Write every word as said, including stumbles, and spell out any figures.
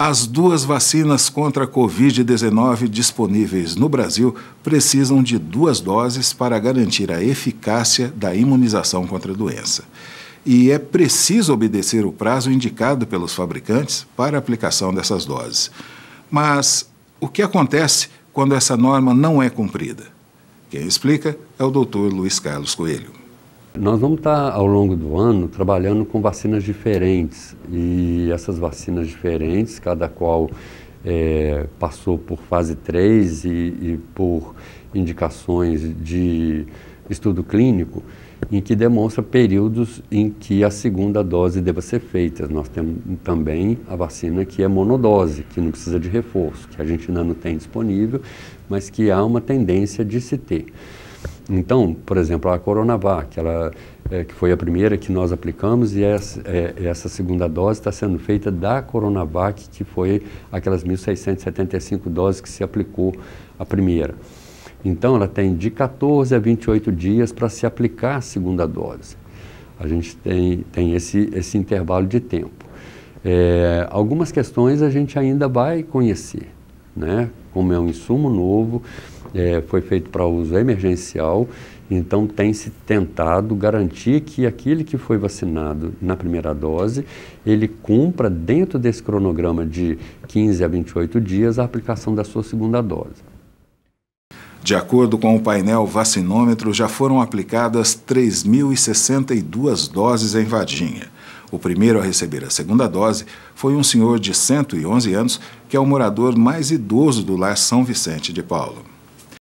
As duas vacinas contra a covid dezenove disponíveis no Brasil precisam de duas doses para garantir a eficácia da imunização contra a doença. E é preciso obedecer o prazo indicado pelos fabricantes para a aplicação dessas doses. Mas o que acontece quando essa norma não é cumprida? Quem explica é o doutor Luiz Carlos Coelho. Nós vamos estar, ao longo do ano, trabalhando com vacinas diferentes. E essas vacinas diferentes, cada qual é, passou por fase três e, e por indicações de estudo clínico, em que demonstra períodos em que a segunda dose deva ser feita. Nós temos também a vacina que é monodose, que não precisa de reforço, que a gente ainda não tem disponível, mas que há uma tendência de se ter. Então, por exemplo, a Coronavac, ela, é, que foi a primeira que nós aplicamos, e essa, é, essa segunda dose está sendo feita da Coronavac, que foi aquelas mil seiscentas e setenta e cinco doses que se aplicou a primeira. Então, ela tem de quatorze a vinte e oito dias para se aplicar a segunda dose. A gente tem, tem esse, esse intervalo de tempo. É, algumas questões a gente ainda vai conhecer, né? Como é um insumo novo, é, foi feito para uso emergencial, então tem se tentado garantir que aquele que foi vacinado na primeira dose, ele cumpra dentro desse cronograma de quinze a vinte e oito dias a aplicação da sua segunda dose. De acordo com o painel vacinômetro, já foram aplicadas três mil e sessenta e duas doses em Varginha. O primeiro a receber a segunda dose foi um senhor de cento e onze anos, que é o morador mais idoso do lar São Vicente de Paulo.